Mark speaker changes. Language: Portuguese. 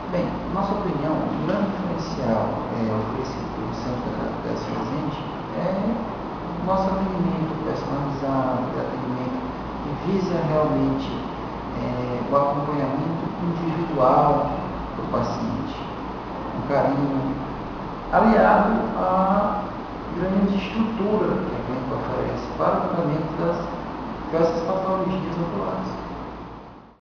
Speaker 1: Bem, nossa opinião, o grande diferencial oferecido pelo Centro da Gravidez Presente é o nosso atendimento personalizado, o atendimento que visa realmente o acompanhamento individual do paciente, um carinho aliado a